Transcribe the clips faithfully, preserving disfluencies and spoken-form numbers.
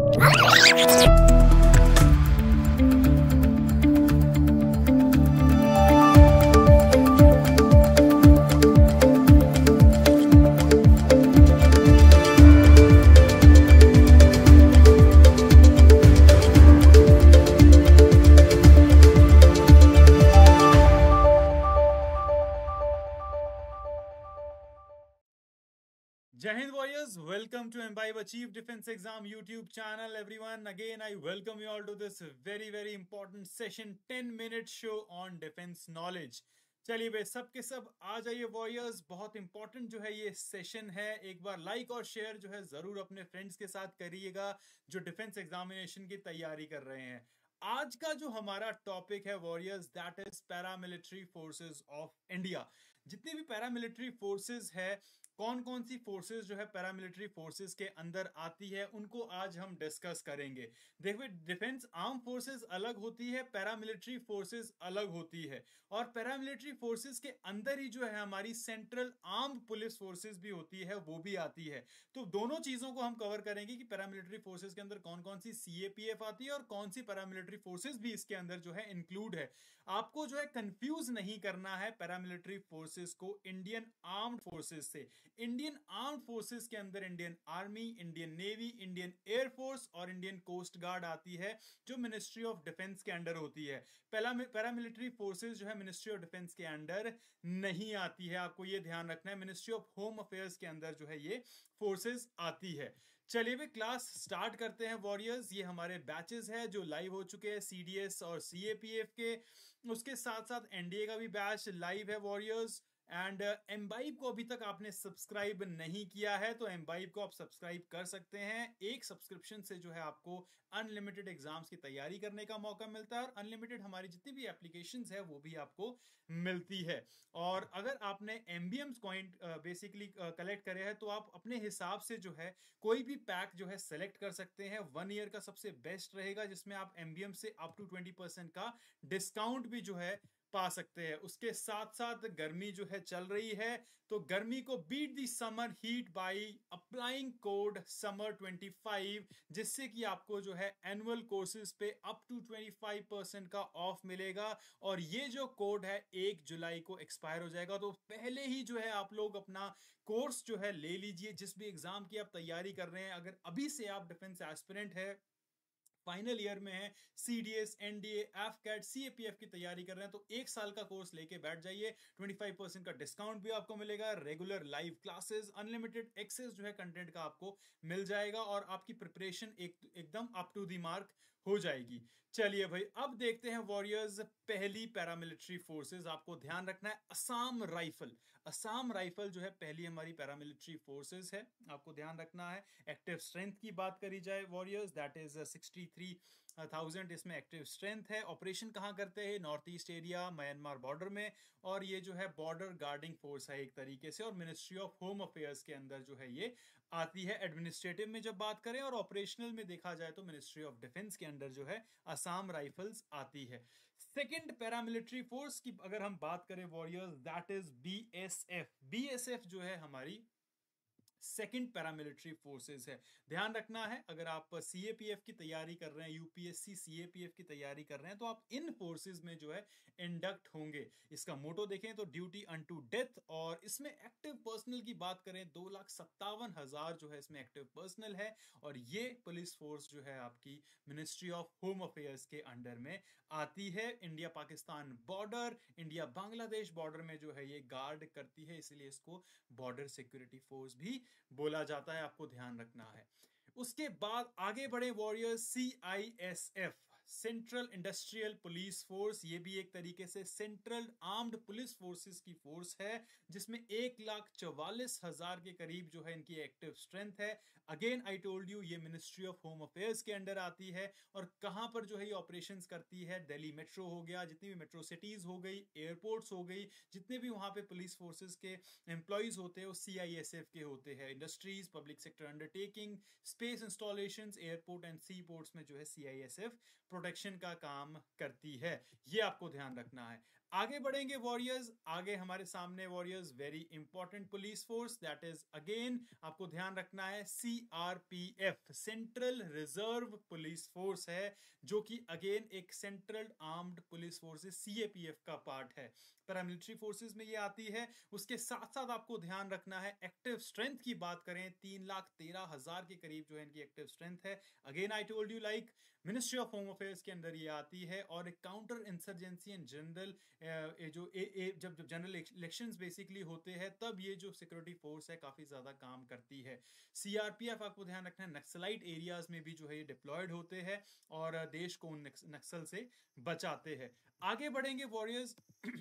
Jai Hind Warriors, welcome to Imbibe Achieve Defense Exam YouTube channel. Everyone, again I welcome you all to this very very important session, ten minute show on defense knowledge. चलिए भाई सब के सब आ जाइए warriors, बहुत important जो है ये सेशन है. एक बार लाइक और शेयर जो है जरूर अपने फ्रेंड्स के साथ करिएगा जो डिफेंस एग्जामिनेशन की तैयारी कर रहे हैं. आज का जो हमारा टॉपिक है warriors, that is paramilitary forces of India. जितनी भी पैरामिलिट्री फोर्सेस है, कौन कौन सी फोर्सेस जो है पैरामिलिट्री फोर्सेस के अंदर आती है, उनको आज हम डिस्कस करेंगे. देखिए, डिफेंस आर्म फोर्सेस अलग होती है, पैरामिलिट्री फोर्सेस अलग होती है, और पैरामिलिट्री फोर्सेस के अंदर ही जो है हमारी सेंट्रल आर्म्ड पुलिस फोर्सेस भी होती है, वो भी आती है. तो दोनों चीजों को हम कवर करेंगे कि पैरामिलिट्री फोर्सेस के अंदर कौन कौन सी सीएपीएफ आती है और कौन सी पैरामिलिट्री फोर्सेस भी इसके अंदर जो है इंक्लूड है. आपको जो है कंफ्यूज नहीं करना है पैरामिलिट्री फोर्सेस को इंडियन आर्म्ड फोर्सेस से. इंडियन आर्म्ड फोर्सेस के अंदर Indian army, Indian navy, Indian air force और इंडियन कोस्ट गार्ड आती है, जो मिनिस्ट्री ऑफ डिफेंस के अंडर होती है. पैरामिलिट्री फोर्सेस जो है मिनिस्ट्री ऑफ डिफेंस के अंडर नहीं आती है, आपको ये ध्यान रखना है. मिनिस्ट्री ऑफ होम अफेयर्स के अंदर जो है ये फोर्सेस आती है. चलिए वे क्लास स्टार्ट करते हैं वॉरियर्स. ये हमारे बैचेस है जो लाइव हो चुके हैं सीडीएस और सीएपीएफ के. उसके साथ साथ एनडीए का भी बैच लाइव है वॉरियर्स. एंड एम्बाइब को अभी तक आपने सब्सक्राइब नहीं किया है तो एम्बाइब को आप सब्सक्राइब कर सकते हैं. एक सब्सक्रिप्शन से जो है आपको अनलिमिटेड एग्जाम्स की तैयारी करने का मौका मिलता है, और अनलिमिटेड हमारी जितनी भी एप्लीकेशंस है वो भी आपको मिलती है. और अगर आपने एमबीएम्स कॉइन बेसिकली कलेक्ट करे हैं तो आप अपने हिसाब से जो है कोई भी पैक जो है सेलेक्ट कर सकते हैं. वन ईयर का सबसे बेस्ट रहेगा, जिसमें आप एमबीएम से अप टू ट्वेंटी परसेंट का डिस्काउंट भी जो है पा सकते हैं. उसके साथ साथ गर्मी जो है चल रही है, तो गर्मी को beat the summer heat by applying code summer twenty five, जिससे कि आपको जो है एनुअल कोर्सेज पे up to twenty five percent का ऑफ मिलेगा. और ये जो कोड है एक जुलाई को एक्सपायर हो जाएगा, तो पहले ही जो है आप लोग अपना कोर्स जो है ले लीजिए. जिस भी एग्जाम की आप तैयारी कर रहे हैं, अगर अभी से आप डिफेंस एस्पिरेंट है, फाइनल ईयर में है, सीडीएस, एनडीए, एफकैट, सीएपीएफ की तैयारी कर रहे हैं, तो एक साल का कोर्स लेके बैठ जाइए. पच्चीस परसेंट का डिस्काउंट भी आपको मिलेगा, regular live classes, unlimited access जो है कंटेंट का आपको मिल जाएगा, और आपकी प्रिपरेशन एक एकदम अप टू दी मार्क हो जाएगी. चलिए भाई, अब देखते हैं वॉरियर्स पहली पैरामिलिट्री फोर्सेस. आपको ध्यान रखना है असम राइफल. असम राइफल जो है पहली हमारी पैरामिलिट्री फोर्सेस है, आपको ध्यान रखना है. एक्टिव स्ट्रेंथ की बात करी जाए warriors, that is sixty three thousand इसमें एक्टिव स्ट्रेंथ है. ऑपरेशन कहां करते हैं? North east area, Myanmar border में, और ये जो है बॉर्डर गार्डिंग फोर्स है एक तरीके से, और मिनिस्ट्री ऑफ होम अफेयर्स के अंदर जो है ये आती है. एडमिनिस्ट्रेटिव में जब बात करें और ऑपरेशनल में देखा जाए तो मिनिस्ट्री ऑफ डिफेंस के अंडर जो है असम राइफल्स आती है. सेकेंड पैरामिलिट्री फोर्स की अगर हम बात करें warriors, that is BSF. BSF जो है हमारी सेकेंड पैरामिलिट्री फोर्सेस है. ध्यान रखना है, अगर आप सीएपीएफ की तैयारी कर रहे हैं, यूपीएससी सीएपीएफ की तैयारी कर रहे हैं, तो आप इन फोर्सेस में जो है इंडक्ट होंगे. इसका मोटो देखें तो ड्यूटी अनटू डेथ, और इसमें एक्टिव पर्सनल की बात करें दो लाख सत्तावन हजार जो है इसमें एक्टिव पर्सनल है. और ये पुलिस फोर्स जो है आपकी मिनिस्ट्री ऑफ होम अफेयर्स के अंडर में आती है. India Pakistan border, India Bangladesh border में जो है ये गार्ड करती है, इसलिए इसको बॉर्डर सिक्योरिटी फोर्स भी बोला जाता है, आपको ध्यान रखना है. उसके बाद आगे बढ़े warriors, CISF, central industrial police force. ये भी एक तरीके से सेंट्रल आर्म्ड पुलिस फोर्सेस की फोर्स है, जिसमें एक लाख चौवालीस हजार के करीब जो है इनकी एक्टिव स्ट्रेंथ है. अगेन आई टोल्ड यू, ये मिनिस्ट्री ऑफ होम अफेयर्स के अंडर आती है. और कहां पर जो है ये ऑपरेशंस करती है? दिल्ली मेट्रो हो गया, जितनी भी मेट्रो सिटीज हो गई, एयरपोर्ट्स हो गई, जितने भी वहां पे पुलिस फोर्सेस के एम्प्लॉइज होते हैं वो सीआईएसएफ के होते हैं. Industries, public sector undertaking, space installations, airport and sea ports में जो है सीआईएसएफ प्रोटेक्शन का काम करती है. ये आपको ध्यान रखना है. आगे बढ़ेंगे वॉरियर्स, आगे हमारे सामने warriors very important police force, that is again आपको ध्यान रखना है CRPF, central reserve police force है, जो कि अगेन एक central armed police force CAPF का पार्ट है, पैरामिलिट्री फोर्सेस में ये आती है। उसके साथ साथ आपको ध्यान रखना है एक्टिव स्ट्रेंथ की बात करें, तीन लाख तेरह हजार के करीब जो है इनकी एक्टिव स्ट्रेंथ है। Again I told you like ministry of home affairs के अंदर ये आती है, और counter insurgency and general a, जो ए, ए, जब जब जनरल इलेक्शंस बेसिकली होते हैं तब ये जो सिक्योरिटी फोर्स है काफी ज्यादा काम करती है। सीआरपीएफ आपको ध्यान रखना है नक्सलाइट एरियाज में भी जो है ये डिप्लॉयड होते हैं और देश को उन नक्सल से बचाते हैं। आगे बढ़ेंगे वॉरियर्स,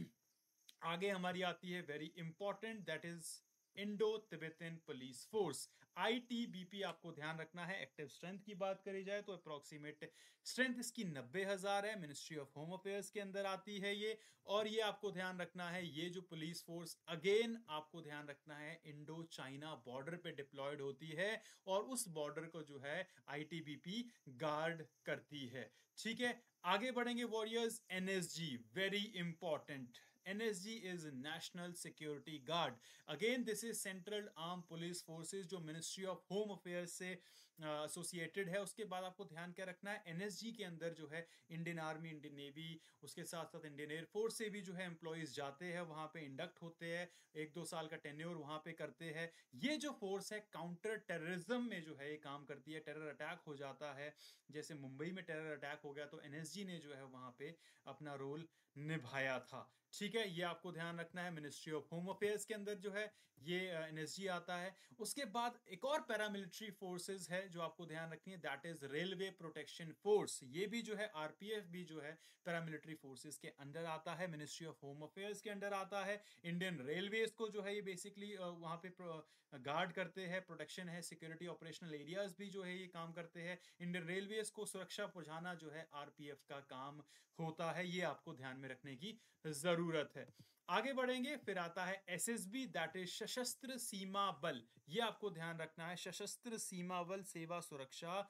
आगे हमारी आती है very important, that is Indo Tibetan police force, ITBP. आपको ध्यान रखना है एक्टिव स्ट्रेंथ की बात करी जाए तो अप्रोक्सीमेट स्ट्रेंथ इसकी नब्बे हजार है, मिनिस्ट्री ऑफ होम अफेयर्स के अंदर आती है ये। और ये आपको ध्यान रखना है ये जो पुलिस फोर्स अगेन आपको ध्यान रखना है इंडो चाइना बॉर्डर पे डिप्लॉयड होती है, और उस बॉर्डर को जो है आईटीबीपी गार्ड करती है। ठीक है, आगे बढ़ेंगे warriors, NSG very important, N S G is National Security Guard. Again, this is Central Armed Police Forces जो मिनिस्ट्री ऑफ होम अफेयर्स से एसोसिएटेड uh, है। उसके बाद आपको ध्यान क्या रखना है, N S G के अंदर जो है इंडियन आर्मी, इंडियन नेवी, उसके साथ साथ इंडियन एयरफोर्स से भी जो है एम्प्लॉइज जाते हैं, वहां पे इंडक्ट होते हैं, एक दो साल का टेन्योर वहां पे करते हैं। ये जो फोर्स है काउंटर टेररिज्म में जो है ये काम करती है। टेरर अटैक हो जाता है, जैसे मुंबई में टेरर अटैक हो गया तो N S G ने जो है वहां पे अपना रोल निभाया था। ठीक है, ये आपको ध्यान रखना है, मिनिस्ट्री ऑफ होम अफेयर्स के अंदर जो है ये एनएसजी आता है। उसके बाद एक और पैरामिलिट्री फोर्सेस है जो आपको ध्यान रखनी है, that is railway protection force. ये भी जो है आरपीएफ भी जो है पैरामिलिट्री फोर्सेस के अंडर आता है, मिनिस्ट्री ऑफ होम अफेयर्स के अंडर आता है। इंडियन रेलवेज को जो है ये बेसिकली वहां पे गार्ड करते हैं, प्रोटेक्शन है, सिक्योरिटी ऑपरेशनल एरियाज भी जो है ये काम करते हैं। इंडियन रेलवेज को सुरक्षा पहुंचाना जो है आरपीएफ का काम होता है, ये आपको ध्यान में रखने की जरूरत है। आगे बढ़ेंगे, फिर आता है एसएसबी, दैट इज सशस्त्र सीमा बल। ये आपको ध्यान रखना है, सशस्त्र सीमा बल सेवा सुरक्षा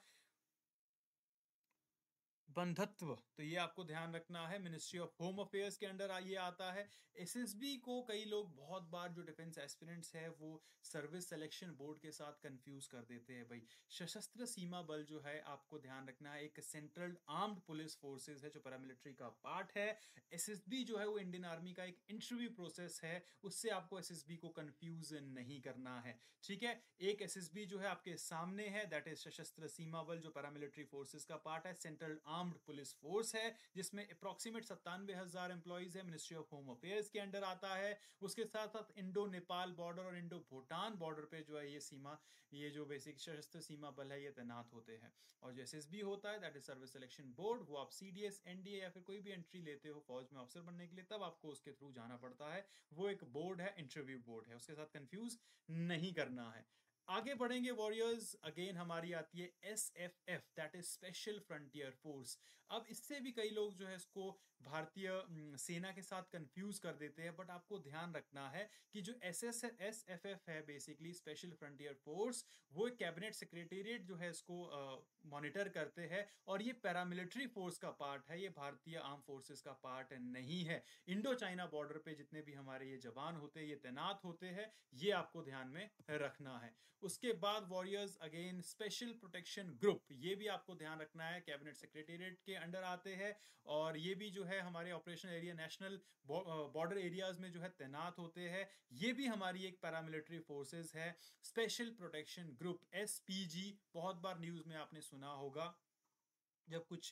बंधत्व, तो ये आपको ध्यान रखना है, मिनिस्ट्री ऑफ होम अफेयर्स के अंडर ये आता है। एसएसबी को कई लोग बहुत बार जो डिफेंस एस्पिरेंट्स है वो सर्विस सिलेक्शन बोर्ड के साथ कंफ्यूज कर देते हैं। भाई सशस्त्र सीमा बल जो है आपको ध्यान रखना है एक सेंट्रल आर्म्ड पुलिस फोर्सेस है जो पैरामिलिट्री का पार्ट है। एसएसबी जो है वो इंडियन आर्मी का एक इंटरव्यू प्रोसेस है, उससे आपको एसएसबी को कंफ्यूज नहीं करना है। ठीक है, एक एसएसबी जो है आपके सामने है, दैट इज सशस्त्र सीमा बल जो पैरामिलिट्री फोर्सेस का पार्ट है, सेंट्रल आर्म्ड पुलिस फोर्स है, जिसमें अप्रोक्सीमेट सत्तानवे हजार एम्प्लॉइज है, मिनिस्ट्री ऑफ होम अफेयर्स के अंडर आता है। उसके साथ साथ इंडो नेपाल बॉर्डर और इंडो भूटान बॉर्डर पे जो है ये सीमा, ये जो बेसिक सशस्त्र सीमा बल है ये तैनात होते हैं। और जो एसएसबी होता है that is service selection board, वो आप सीडीएस, एनडीए या फिर कोई भी एंट्री लेते हो फौज में ऑफिसर बनने के लिए तब आपको उसके थ्रू जाना पड़ता है। वो एक बोर्ड है, इंटरव्यू बोर्ड है, उसके साथ कंफ्यूज नहीं करना है। आगे बढ़ेंगे वॉरियर्स, अगेन हमारी आती है SFF, that is special frontier force. अब इससे भी कई लोग जो है इसको भारतीय सेना के साथ कंफ्यूज कर देते हैं, बट आपको ध्यान रखना है कि जो S S S F F है बेसिकली स्पेशल फ्रंटियर फोर्स, वो एक कैबिनेट सेक्रेटेरिएट जो है इसको मॉनिटर करते हैं, और ये पैरामिलिट्री फोर्स का पार्ट है, ये भारतीय आर्म फोर्सेस का पार्ट नहीं है। इंडो चाइना बॉर्डर पे जितने भी हमारे ये जवान होते हैं ये तैनात होते हैं, ये आपको ध्यान में रखना है। उसके बाद warriors again special protection group, ये भी आपको ध्यान रखना है, कैबिनेट सेक्रेटेरिएट के अंडर आते हैं, और ये भी जो है हमारे operational area national border areas में जो है तैनात होते हैं। ये भी हमारी एक पैरामिलिट्री फोर्सेस है, स्पेशल प्रोटेक्शन ग्रुप एसपीजी। बहुत बार न्यूज में आपने सुना होगा जब कुछ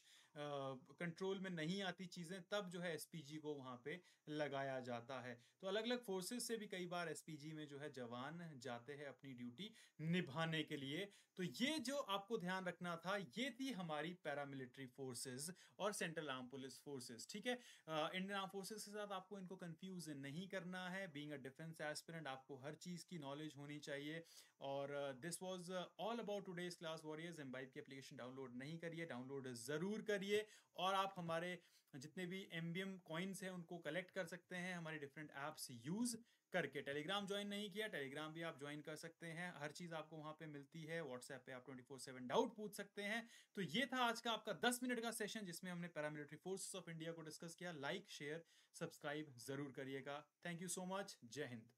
कंट्रोल में नहीं आती चीजें तब जो है एसपीजी को वहां पे लगाया जाता है। तो अलग अलग फोर्सेस से भी कई बार एसपीजी में जो है जवान जाते हैं अपनी ड्यूटी निभाने के लिए। तो ये जो आपको ध्यान रखना था ये थी हमारी पैरामिलिट्री फोर्सेस और सेंट्रल आर्म पुलिस फोर्सेस। ठीक है, इंडियन आर्म फोर्सेस के साथ आपको इनको कंफ्यूज नहीं करना है। बीइंग अ डिफेंस एस्पिरेंट आपको हर चीज की नॉलेज होनी चाहिए। और this was all about today's class warriors. Embibe की एप्लीकेशन डाउनलोड नहीं करिए, डाउनलोड डाउनलोड जरूर करिए। और आप हमारे जितने भी एमबीएम कॉइन्स हैं उनको कलेक्ट कर सकते हैं हमारे डिफरेंट ऐप्स यूज करके। टेलीग्राम ज्वाइन नहीं किया, टेलीग्राम भी आप ज्वाइन कर सकते हैं, हर चीज आपको वहां पे मिलती है। व्हाट्सएप पे आप ट्वेंटी फोर सेवन डाउट पूछ सकते हैं। तो ये था आज का आपका दस मिनट का सेशन जिसमें हमने पैरामिलिट्री फोर्सेस ऑफ इंडिया को डिस्कस किया। लाइक शेयर सब्सक्राइब जरूर करिएगा। Thank you so much. जय हिंद।